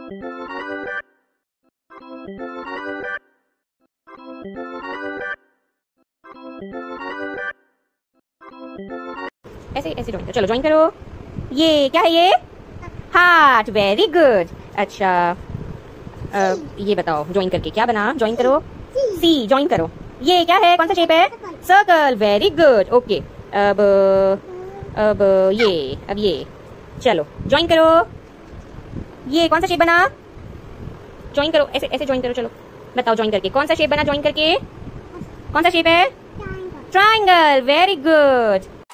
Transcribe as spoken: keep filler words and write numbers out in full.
ऐसे ऐसे ज्वाइन करो, चलो ज्वाइन करो। ये क्या है ये? Heart, very good. अच्छा आ, ये बताओ ज्वाइन करके क्या बना? ज्वाइन करो। सी ज्वाइन करो। ये क्या है? कौन सा शेप है? Circle, very good. ओके अब अब ये अब ये चलो ज्वाइन करो। ये कौन सा शेप बना? ज्वाइन करो, ऐसे ऐसे ज्वाइन करो। चलो बताओ ज्वाइन करके कौन सा शेप बना? ज्वाइन करके कौन सा शेप है? Triangle, very good.